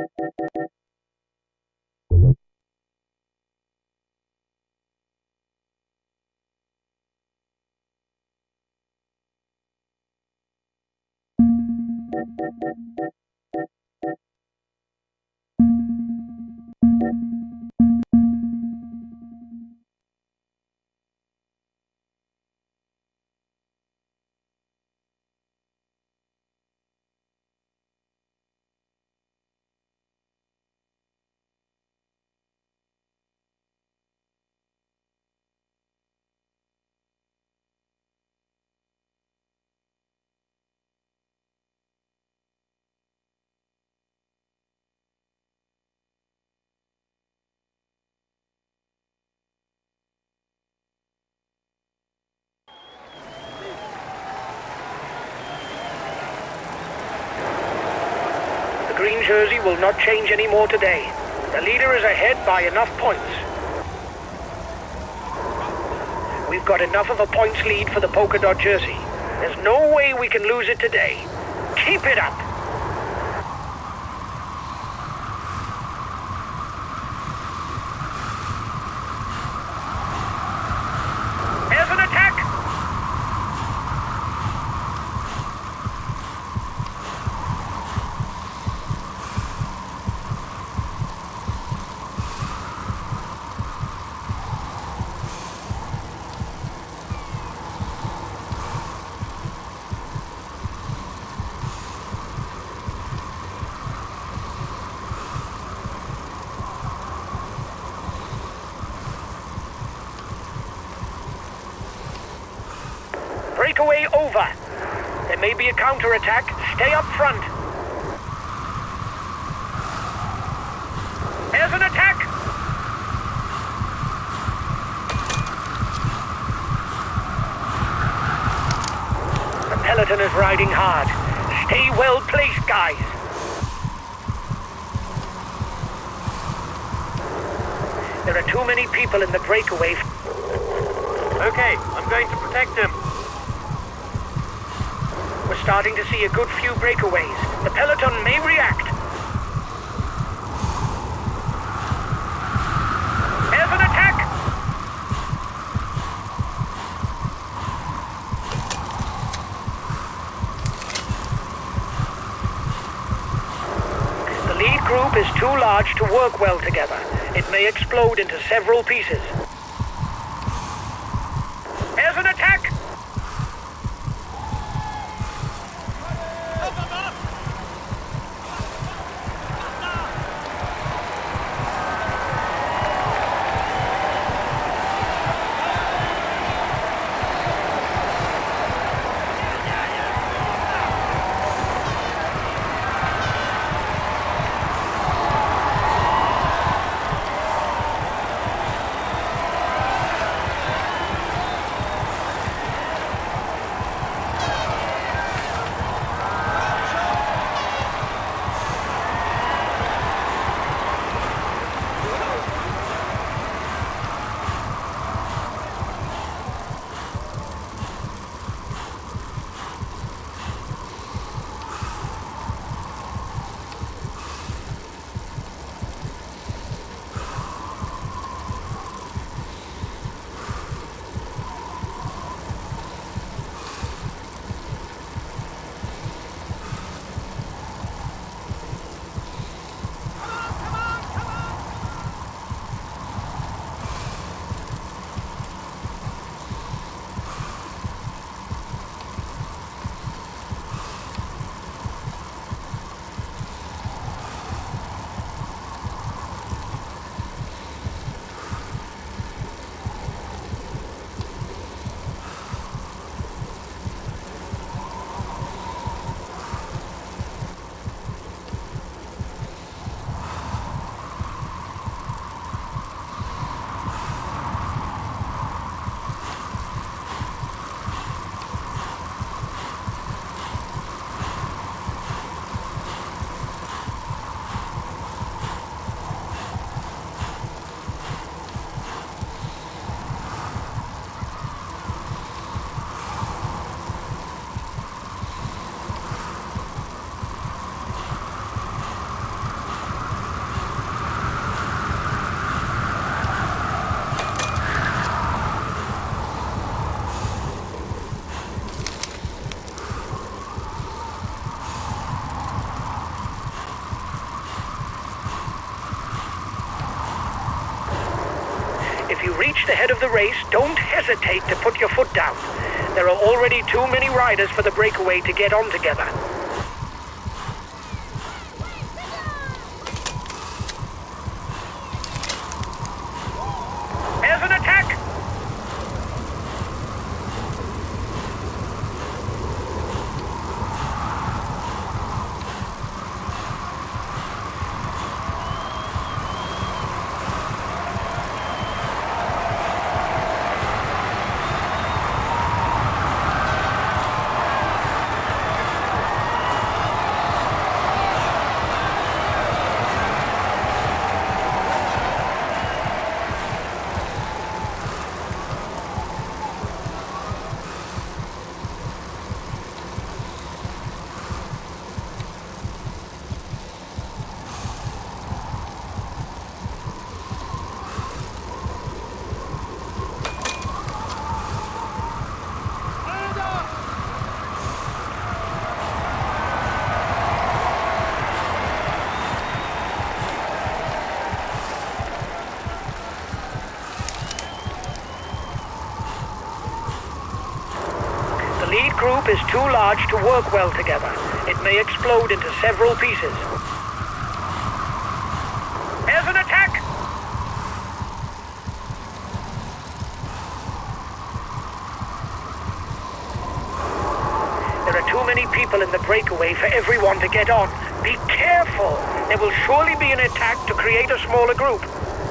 The green jersey will not change anymore today. The leader is ahead by enough points. We've got enough of a points lead for the Polka-Dot Jersey. There's no way we can lose it today. Keep it up! There's an attack! Breakaway over. There may be a counterattack. Stay up front. There's an attack! The peloton is riding hard. Stay well placed, guys. There are too many people in the breakaway. Okay, I'm going to protect him. We're starting to see a good few breakaways. The peloton may react. There's an attack! The lead group is too large to work well together. It may explode into several pieces. There's an attack! If you reach the head of the race, don't hesitate to put your foot down. There are already too many riders for the breakaway to get on together. There's an attack! The lead group is too large to work well together. It may explode into several pieces. There's an attack! There are too many people in the breakaway for everyone to get on. Be careful! There will surely be an attack to create a smaller group.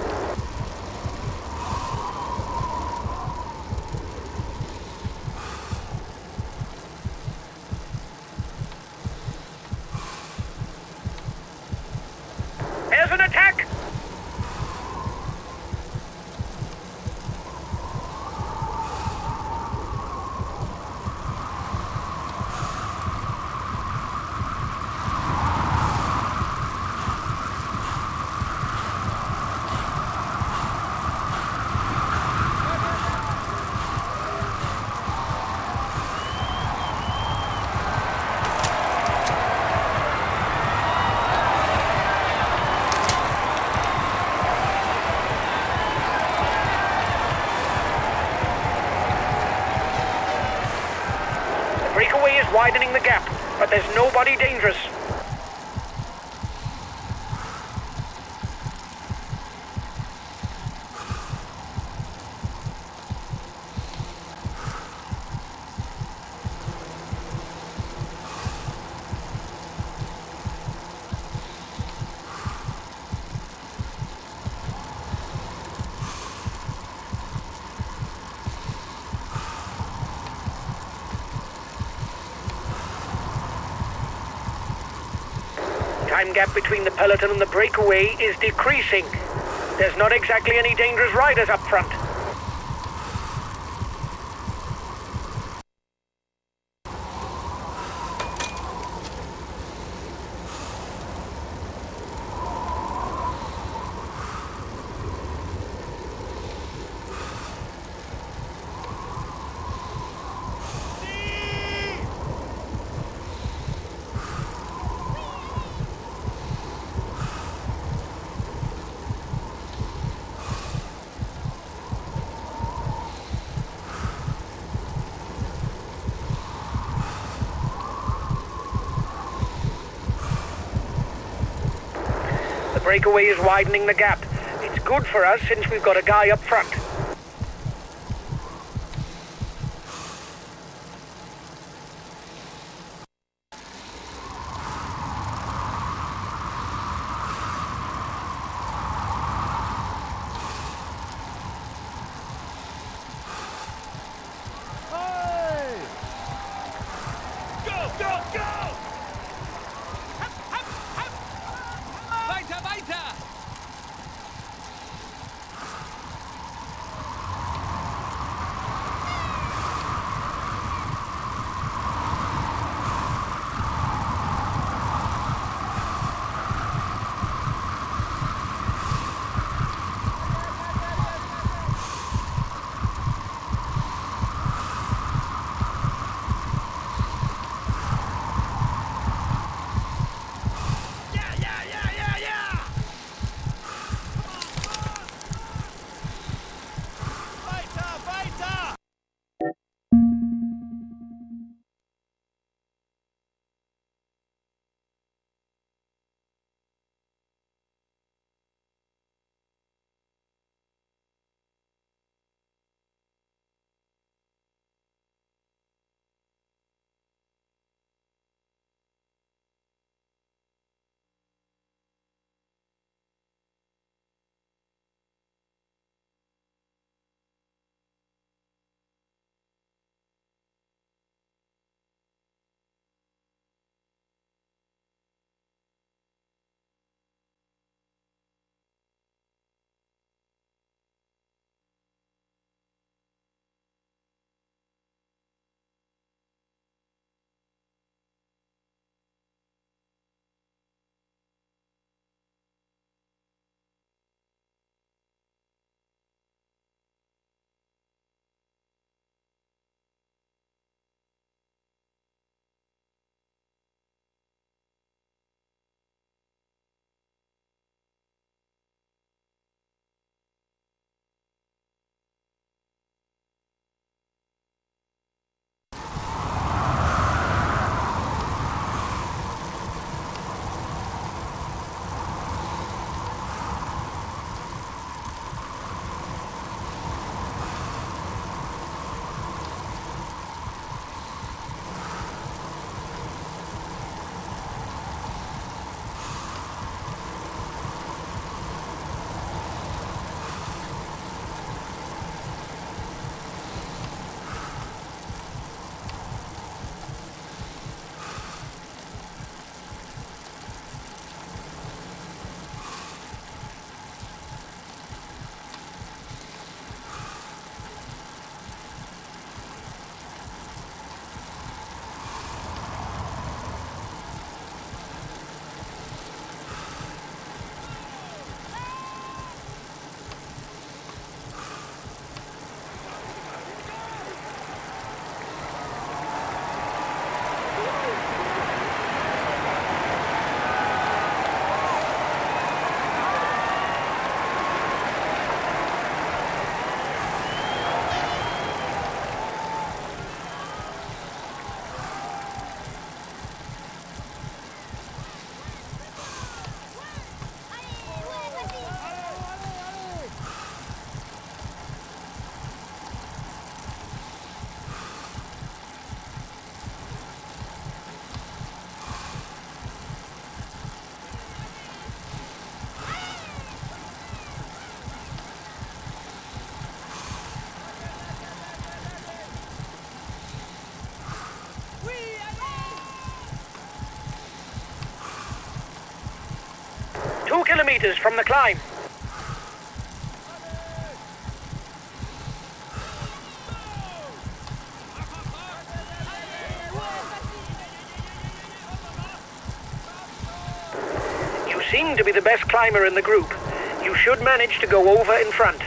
There's an attack! Breakaway is widening the gap, but there's nobody dangerous. Time gap between the peloton and the breakaway is decreasing. There's not exactly any dangerous riders up front. The breakaway is widening the gap. It's good for us since we've got a guy up front. kilometers from the climb. You seem to be the best climber in the group. You should manage to go over in front.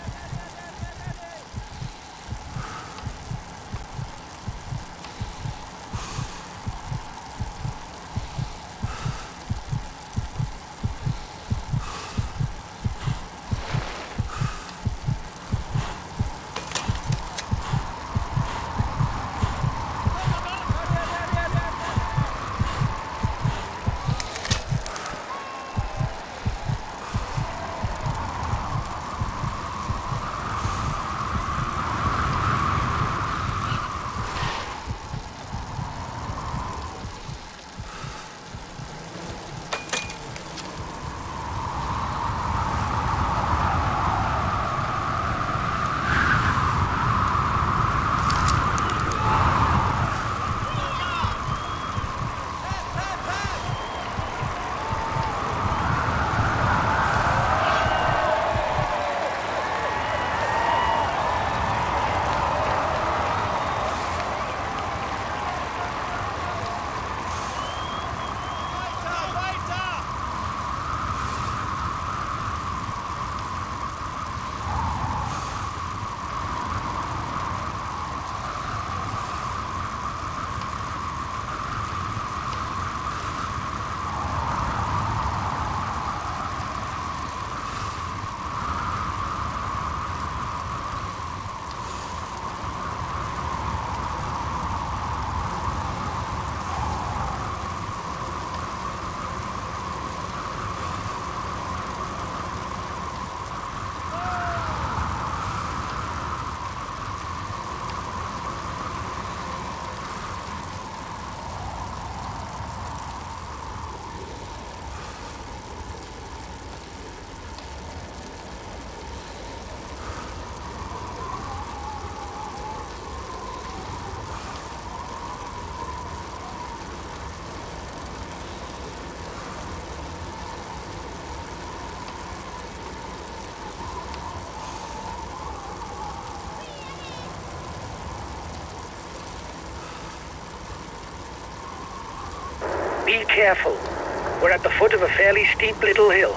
Be careful. We're at the foot of a fairly steep little hill.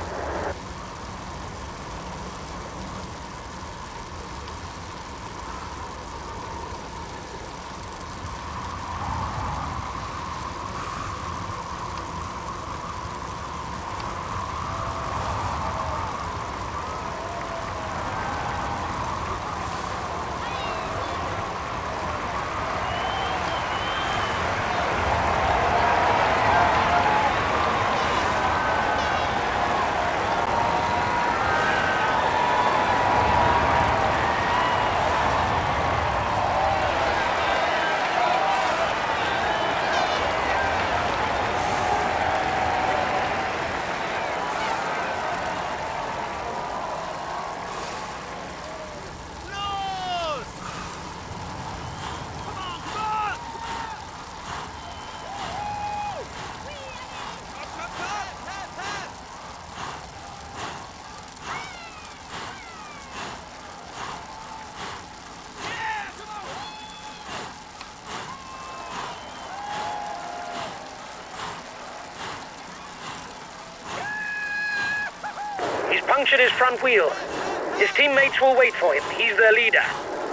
Punctured his front wheel. His teammates will wait for him. He's their leader.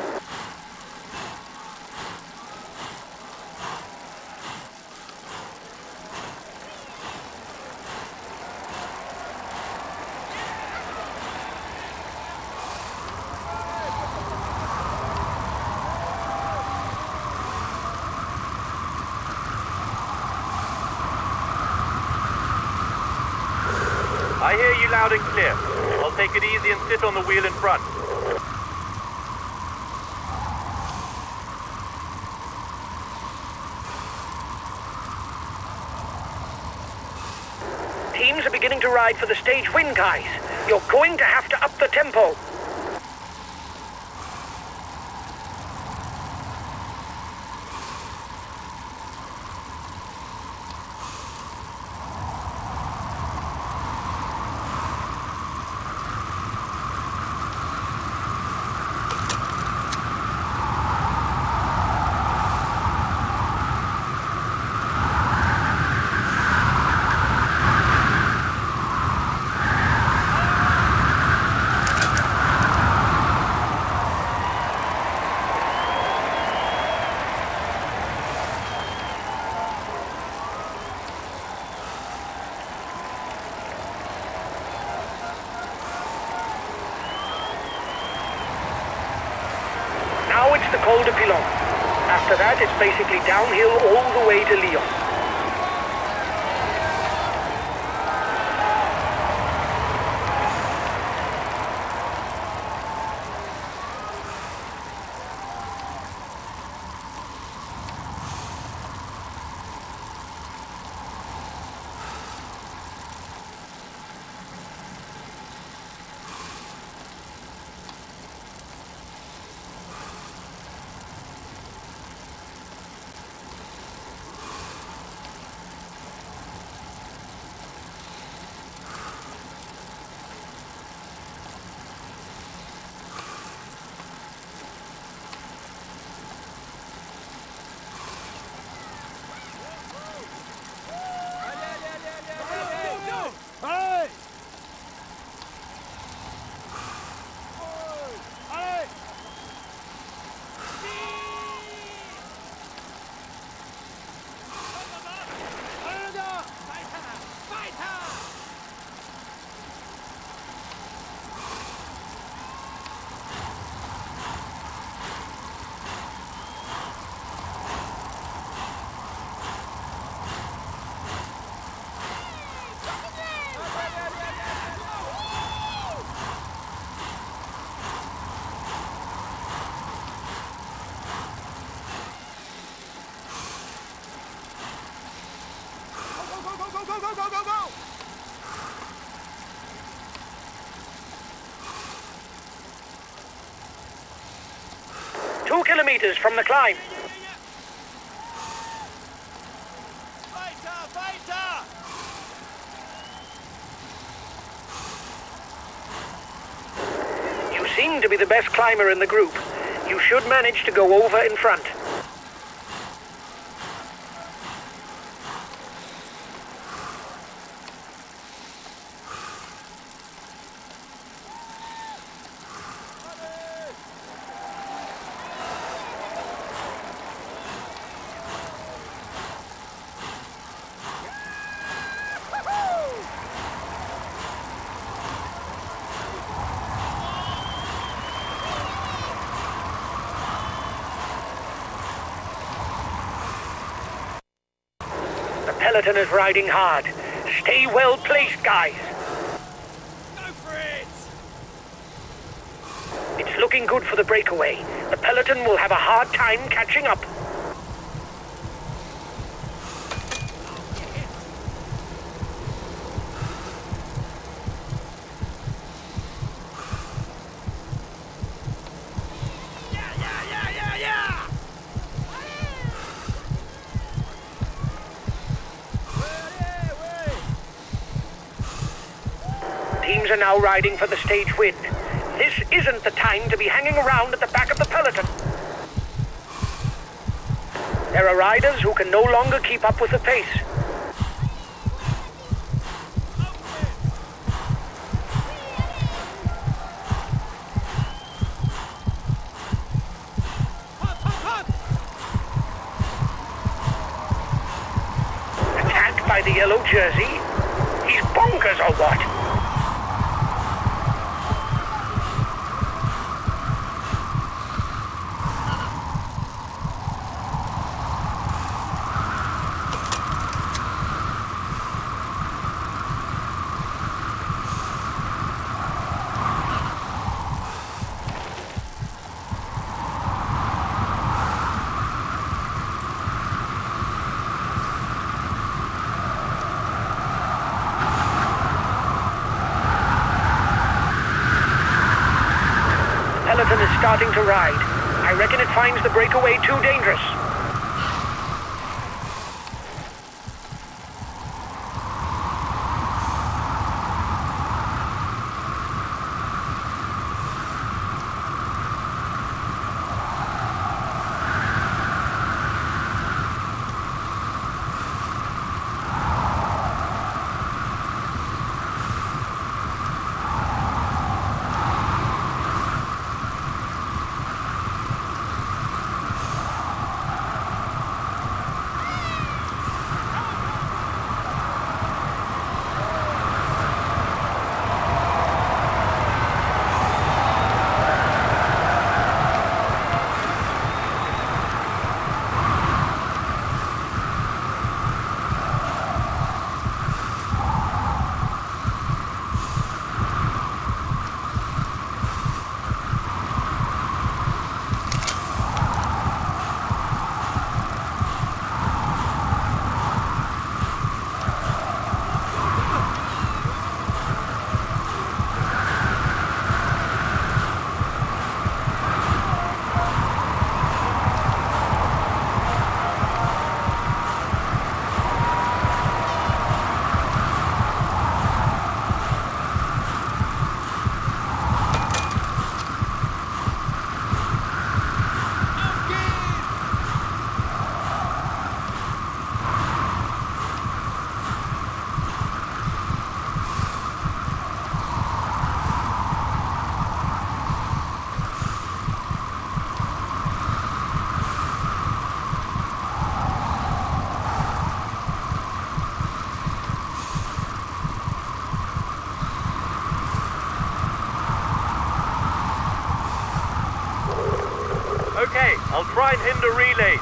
I hear you loud and clear. I'll take it easy and sit on the wheel in front. Teams are beginning to ride for the stage win, guys. You're going to have to up the tempo. the Col de Pilon. After that, it's basically downhill all the way to Lyon. Go! 2 kilometers from the climb. You seem to be the best climber in the group. You should manage to go over in front. The peloton is riding hard. Stay well placed, guys. Go for it! It's looking good for the breakaway. The peloton will have a hard time catching up. Teams are now riding for the stage win. This isn't the time to be hanging around at the back of the peloton. There are riders who can no longer keep up with the pace. Attacked by the yellow jersey? He's bonkers or what? Peloton is starting to ride. I reckon it finds the breakaway too dangerous. I'll try and hinder relays.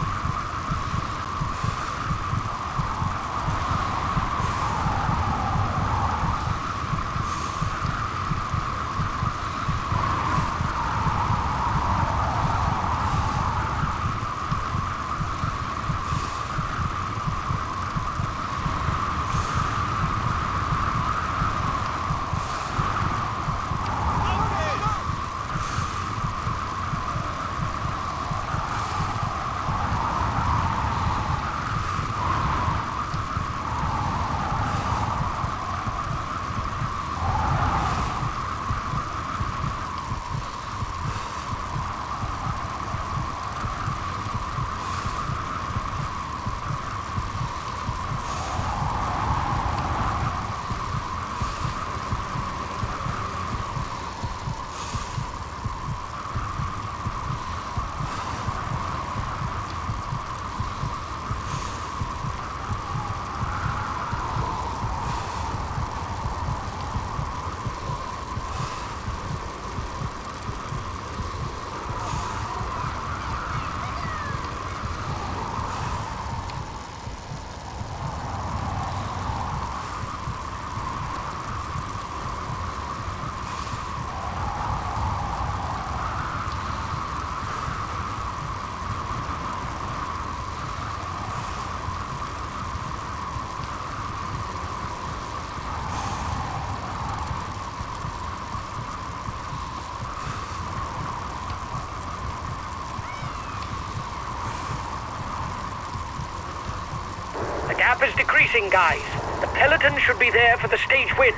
The gap is decreasing, guys. The peloton should be there for the stage win.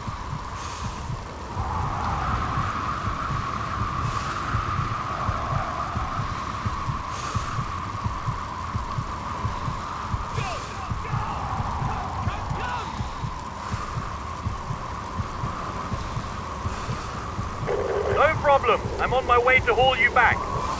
No problem. I'm on my way to haul you back.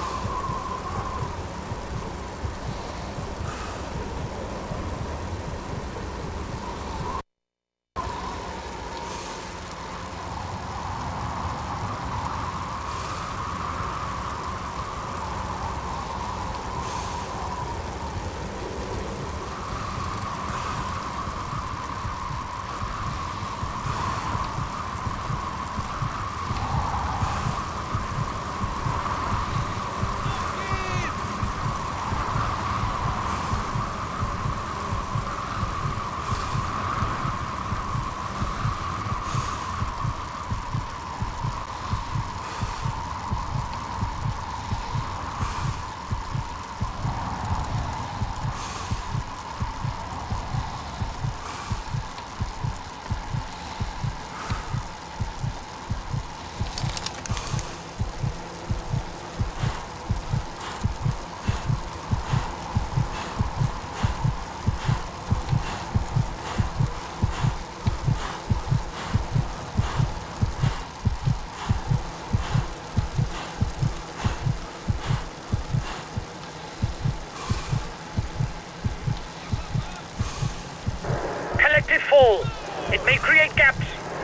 Collective fall. It may create gaps.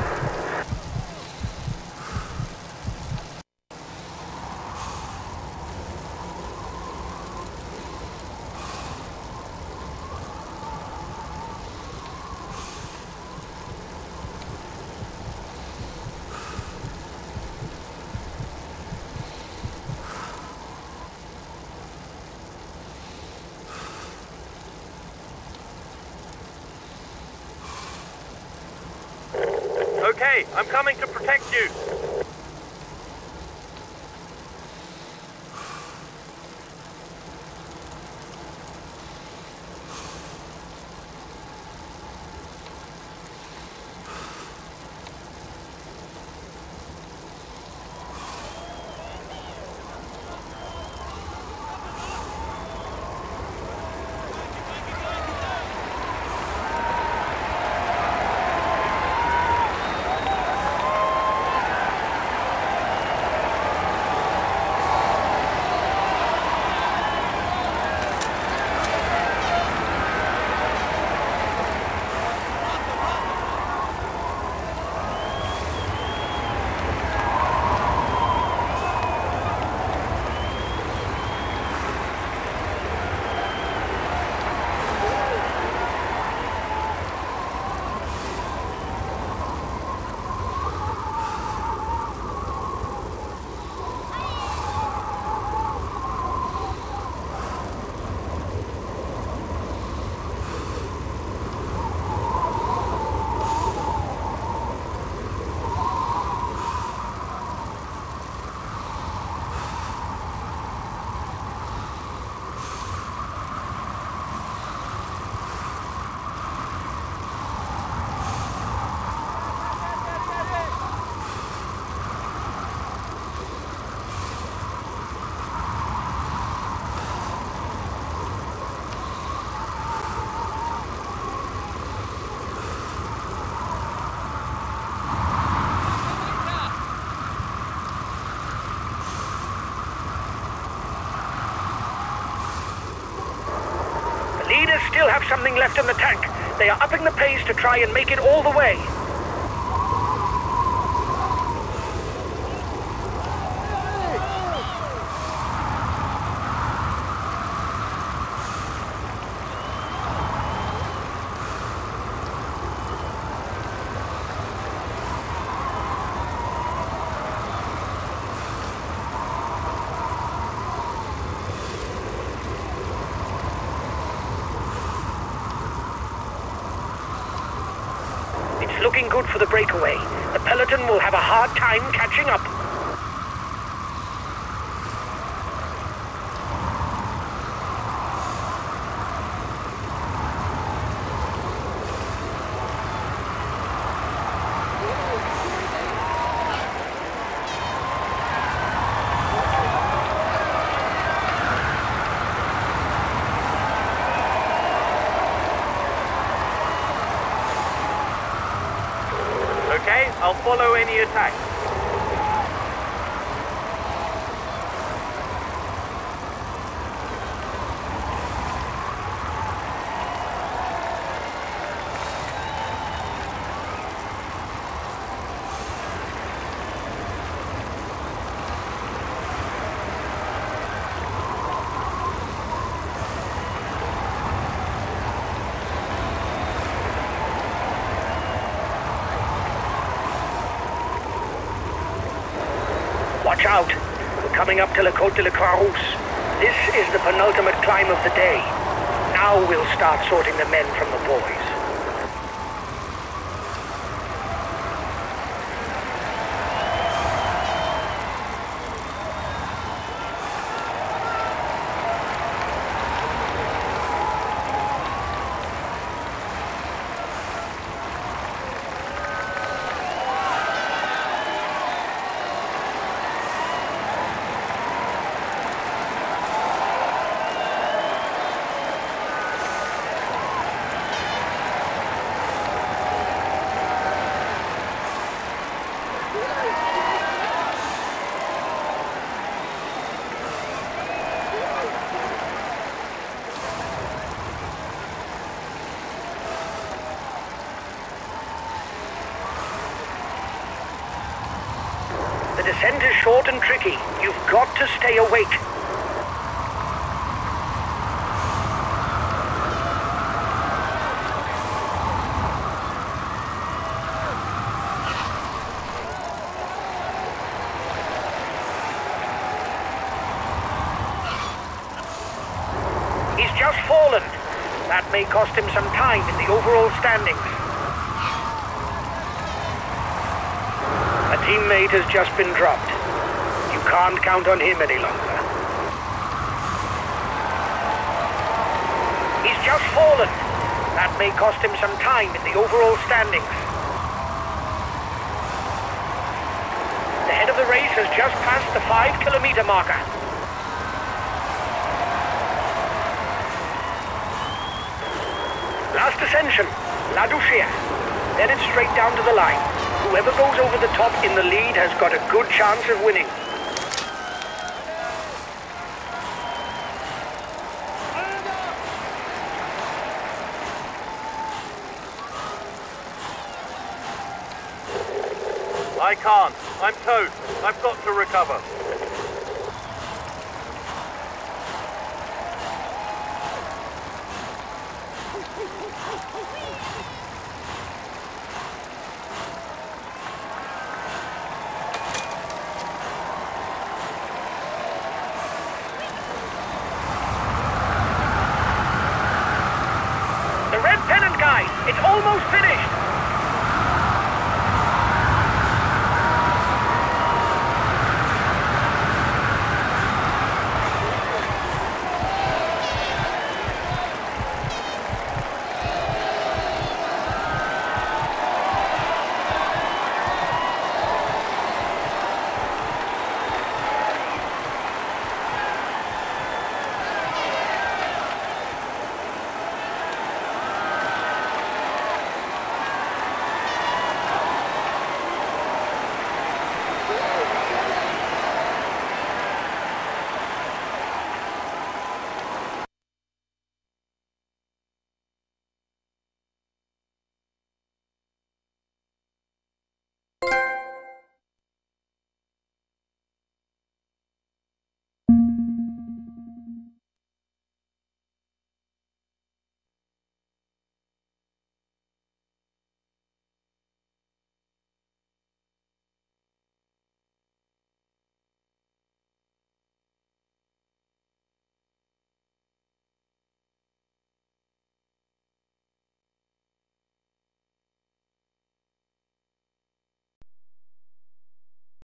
Okay, I'm coming to protect you. leaders still have something left in the tank. They are upping the pace to try and make it all the way. Looking good for the breakaway. The peloton will have a hard time catching up. Okay, I'll follow any attack. Watch out. We're coming up to La Côte de la Croix-Rousse. This is the penultimate climb of the day. Now we'll start sorting the men from the boys. The descent is short and tricky. You've got to stay awake. He's just fallen. That may cost him some time in the overall standings. A teammate has just been dropped. You can't count on him any longer. He's just fallen. That may cost him some time in the overall standings. The head of the race has just passed the 5-kilometer marker. Last ascension, Radioshack. Then it's straight down to the line. Whoever goes over the top in the lead has got a good chance of winning. I can't. I'm toast. I've got to recover. The red pennant guy, it's almost